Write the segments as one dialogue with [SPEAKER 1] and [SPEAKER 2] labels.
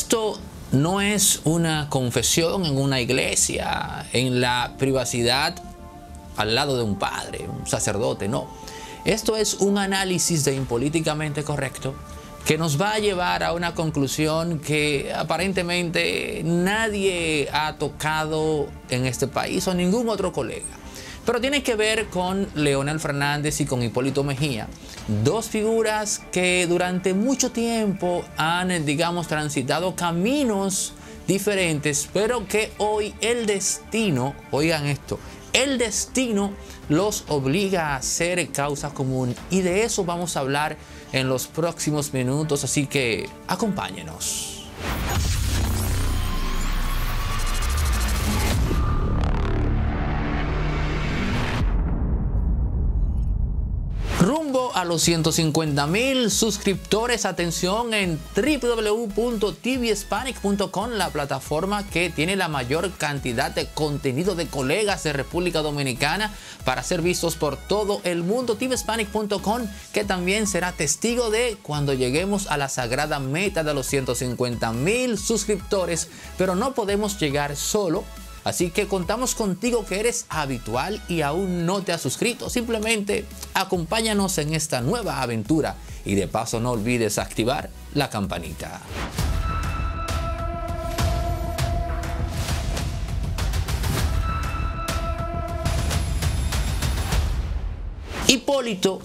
[SPEAKER 1] Esto no es una confesión en una iglesia, en la privacidad al lado de un padre, un sacerdote, no. Esto es un análisis de Impolíticamente Correcto que nos va a llevar a una conclusión que aparentemente nadie ha tocado en este país o ningún otro colega. Pero tiene que ver con Leonel Fernández y con Hipólito Mejía, dos figuras que durante mucho tiempo han, digamos, transitado caminos diferentes, pero que hoy el destino, oigan esto, el destino los obliga a hacer causa común, y de eso vamos a hablar en los próximos minutos, así que acompáñenos. Rumbo a los 150,000 suscriptores, atención, en www.tvhispanic.com, la plataforma que tiene la mayor cantidad de contenido de colegas de República Dominicana para ser vistos por todo el mundo. tvhispanic.com, que también será testigo de cuando lleguemos a la sagrada meta de los 150,000 suscriptores, pero no podemos llegar solo. Así que contamos contigo que eres habitual y aún no te has suscrito. Simplemente acompáñanos en esta nueva aventura y de paso no olvides activar la campanita. Hipólito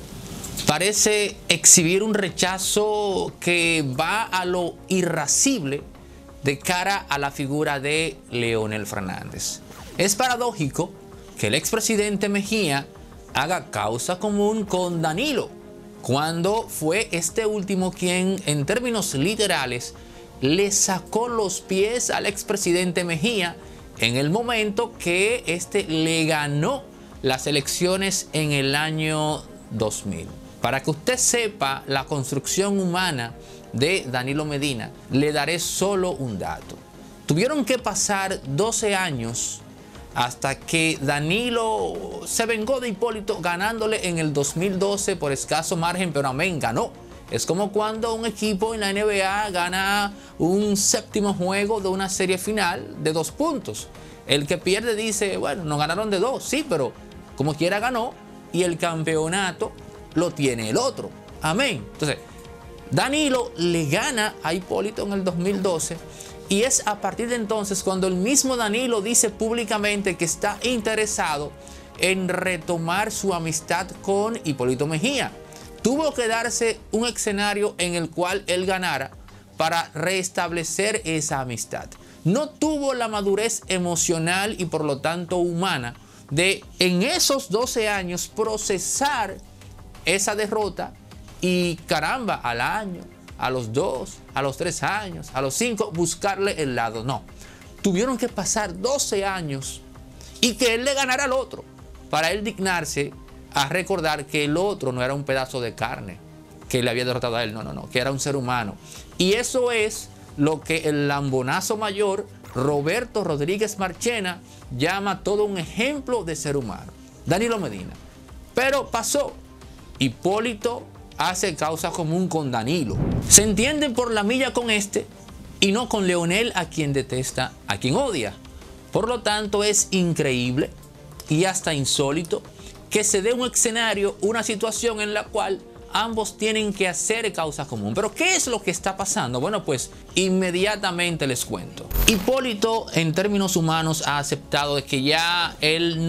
[SPEAKER 1] parece exhibir un rechazo que va a lo irascible de cara a la figura de Leonel Fernández. Es paradójico que el expresidente Mejía haga causa común con Danilo, cuando fue este último quien, en términos literales, le sacó los pies al expresidente Mejía en el momento que este le ganó las elecciones en el año 2000. Para que usted sepa la construcción humana de Danilo Medina, le daré solo un dato. Tuvieron que pasar 12 años hasta que Danilo se vengó de Hipólito, ganándole en el 2012 por escaso margen, pero amén, ganó. Es como cuando un equipo en la NBA gana un séptimo juego de una serie final de 2 puntos. El que pierde dice, bueno, nos ganaron de 2, sí, pero como quiera ganó, y el campeonato lo tiene el otro. Amén. Entonces, Danilo le gana a Hipólito en el 2012, y es a partir de entonces cuando el mismo Danilo dice públicamente que está interesado en retomar su amistad con Hipólito Mejía. Tuvo que darse un escenario en el cual él ganara para restablecer esa amistad. No tuvo la madurez emocional y por lo tanto humana de en esos 12 años procesar esa derrota y caramba, al año, a los 2, a los 3 años, a los 5, buscarle el lado. No, tuvieron que pasar 12 años y que él le ganara al otro para él dignarse a recordar que el otro no era un pedazo de carne que le había derrotado a él, no, que era un ser humano. Y eso es lo que el lambonazo mayor Roberto Rodríguez Marchena llama todo un ejemplo de ser humano, Danilo Medina. Pero pasó, Hipólito hace causa común con Danilo. Se entienden por la milla con este y no con Leonel, a quien detesta, a quien odia. Por lo tanto, es increíble y hasta insólito que se dé un escenario, una situación en la cual ambos tienen que hacer causa común. Pero ¿qué es lo que está pasando? Bueno, pues inmediatamente les cuento. Hipólito, en términos humanos, ha aceptado de que ya él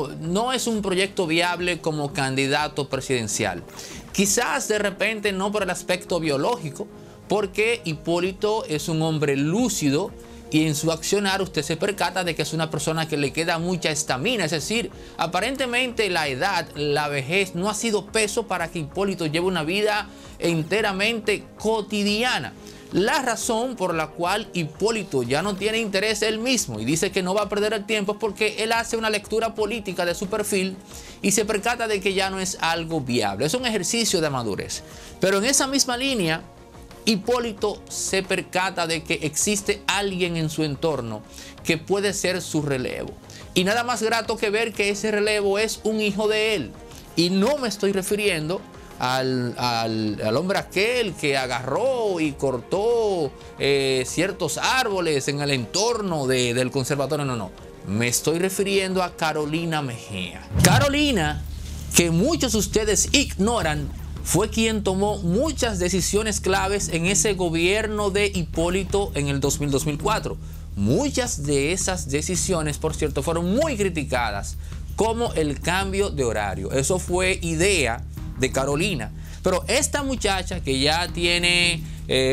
[SPEAKER 1] no es un proyecto viable como candidato presidencial. Quizás de repente no por el aspecto biológico, porque Hipólito es un hombre lúcido y en su accionar usted se percata de que es una persona que le queda mucha estamina. Es decir, aparentemente la edad, la vejez no ha sido peso para que Hipólito lleve una vida enteramente cotidiana. La razón por la cual Hipólito ya no tiene interés él mismo y dice que no va a perder el tiempo es porque él hace una lectura política de su perfil y se percata de que ya no es algo viable. Es un ejercicio de madurez. Pero en esa misma línea, Hipólito se percata de que existe alguien en su entorno que puede ser su relevo. Y nada más grato que ver que ese relevo es un hijo de él. Y no me estoy refiriendo al hombre aquel que agarró y cortó ciertos árboles en el entorno del conservatorio. No, no. Me estoy refiriendo a Carolina Mejía. Carolina, que muchos de ustedes ignoran, fue quien tomó muchas decisiones claves en ese gobierno de Hipólito en el 2004. Muchas de esas decisiones, por cierto, fueron muy criticadas, como el cambio de horario. Eso fue idea de Carolina. Pero esta muchacha que ya tiene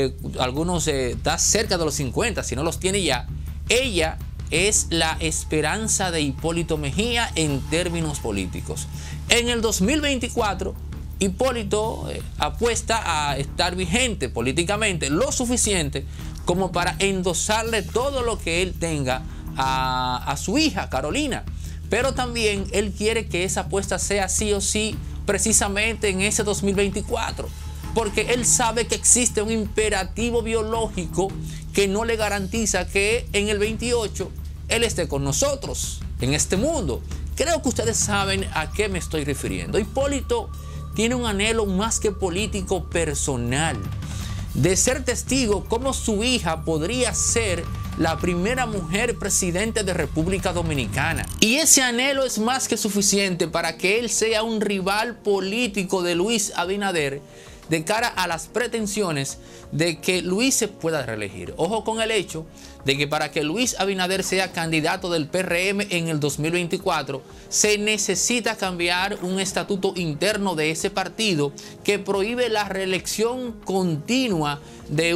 [SPEAKER 1] está cerca de los 50, si no los tiene ya, ella es la esperanza de Hipólito Mejía en términos políticos. En el 2024, Hipólito apuesta a estar vigente políticamente lo suficiente como para endosarle todo lo que él tenga a su hija Carolina. Pero también él quiere que esa apuesta sea sí o sí precisamente en ese 2024. Porque él sabe que existe un imperativo biológico que no le garantiza que en el 28 él esté con nosotros en este mundo. Creo que ustedes saben a qué me estoy refiriendo. Hipólito tiene un anhelo más que político, personal, de ser testigo cómo su hija podría ser la primera mujer presidente de República Dominicana. Y ese anhelo es más que suficiente para que él sea un rival político de Luis Abinader de cara a las pretensiones de que Luis se pueda reelegir. Ojo con el hecho de que para que Luis Abinader sea candidato del PRM en el 2024, se necesita cambiar un estatuto interno de ese partido que prohíbe la reelección continua de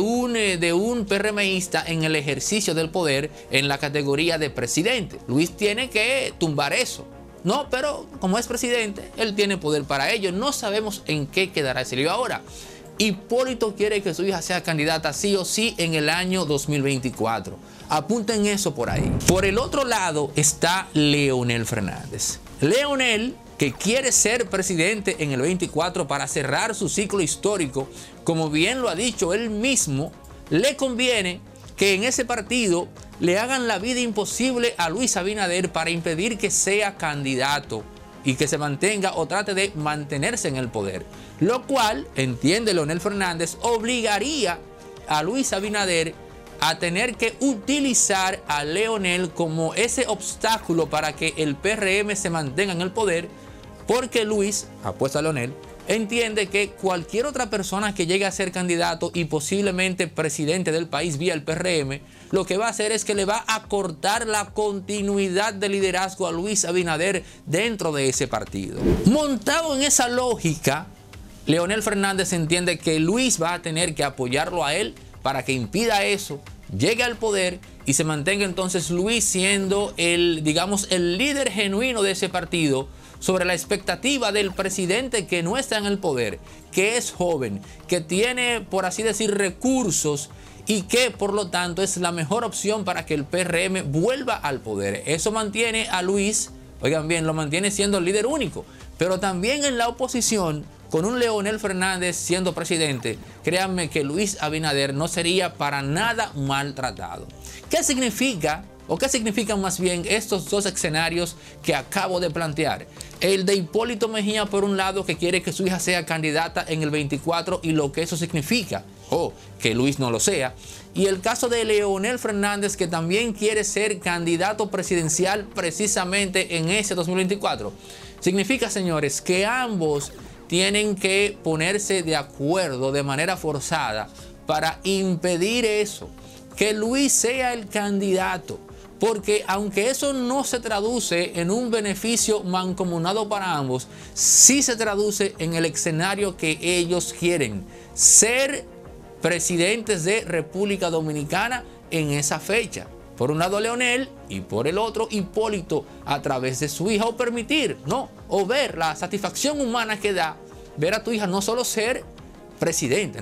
[SPEAKER 1] un PRMista en el ejercicio del poder en la categoría de presidente. Luis tiene que tumbar eso. No, pero como es presidente, él tiene poder para ello. No sabemos en qué quedará ese lío ahora. Hipólito quiere que su hija sea candidata sí o sí en el año 2024. Apunten eso por ahí. Por el otro lado está Leonel Fernández. Leonel, que quiere ser presidente en el 24 para cerrar su ciclo histórico, como bien lo ha dicho él mismo, le conviene que en ese partido le hagan la vida imposible a Luis Abinader para impedir que sea candidato y que se mantenga o trate de mantenerse en el poder. Lo cual, entiende Leonel Fernández, obligaría a Luis Abinader a tener que utilizar a Leonel como ese obstáculo para que el PRM se mantenga en el poder, porque Luis, apuesta a Leonel, entiende que cualquier otra persona que llegue a ser candidato y posiblemente presidente del país vía el PRM, lo que va a hacer es que le va a cortar la continuidad de liderazgo a Luis Abinader dentro de ese partido. Montado en esa lógica, Leonel Fernández entiende que Luis va a tener que apoyarlo a él para que impida eso, llegue al poder y se mantenga entonces Luis siendo el líder genuino de ese partido, sobre la expectativa del presidente que no está en el poder, que es joven, que tiene, por así decir, recursos y que, por lo tanto, es la mejor opción para que el PRM vuelva al poder. Eso mantiene a Luis, oigan bien, lo mantiene siendo el líder único, pero también en la oposición, con un Leonel Fernández siendo presidente, créanme que Luis Abinader no sería para nada maltratado. ¿Qué significa? ¿O qué significan más bien estos dos escenarios que acabo de plantear? El de Hipólito Mejía, por un lado, que quiere que su hija sea candidata en el 24 y lo que eso significa, o que Luis no lo sea. Y el caso de Leonel Fernández, que también quiere ser candidato presidencial precisamente en ese 2024. Significa, señores, que ambos tienen que ponerse de acuerdo de manera forzada para impedir eso, que Luis sea el candidato. Porque aunque eso no se traduce en un beneficio mancomunado para ambos, sí se traduce en el escenario que ellos quieren: ser presidentes de República Dominicana en esa fecha. Por un lado Leonel y por el otro Hipólito a través de su hija, o permitir, o ver la satisfacción humana que da ver a tu hija no solo ser presidente,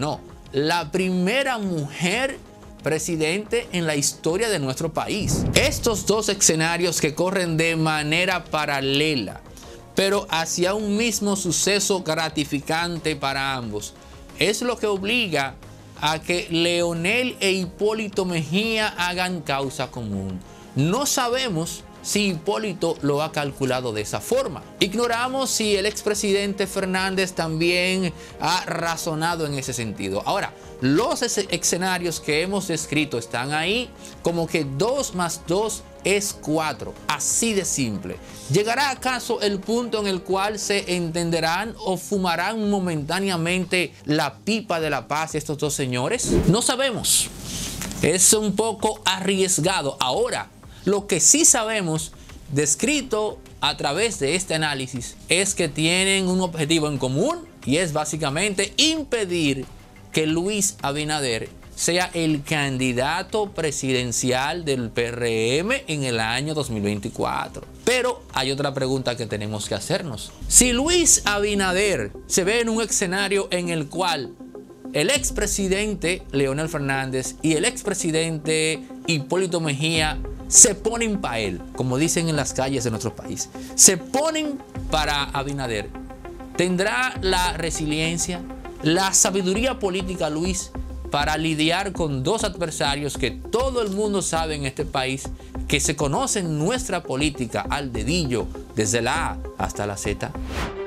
[SPEAKER 1] la primera mujer presidente en la historia de nuestro país. Estos dos escenarios que corren de manera paralela, pero hacia un mismo suceso gratificante para ambos, es lo que obliga a que Leonel e Hipólito Mejía hagan causa común. No sabemos si Hipólito lo ha calculado de esa forma. Ignoramos si el expresidente Fernández también ha razonado en ese sentido. Ahora, los escenarios que hemos descrito están ahí como que 2 más 2 es 4, así de simple. ¿Llegará acaso el punto en el cual se entenderán o fumarán momentáneamente la pipa de la paz estos dos señores? No sabemos. Es un poco arriesgado. Ahora, lo que sí sabemos, descrito a través de este análisis, es que tienen un objetivo en común y es básicamente impedir que Luis Abinader sea el candidato presidencial del PRM en el año 2024. Pero hay otra pregunta que tenemos que hacernos. Si Luis Abinader se ve en un escenario en el cual el expresidente Leonel Fernández y el expresidente Hipólito Mejía se ponen para él, como dicen en las calles de nuestro país, se ponen para Abinader, ¿tendrá la resiliencia, la sabiduría política Luis para lidiar con dos adversarios que todo el mundo sabe en este país, que se conocen nuestra política al dedillo, desde la A hasta la Z?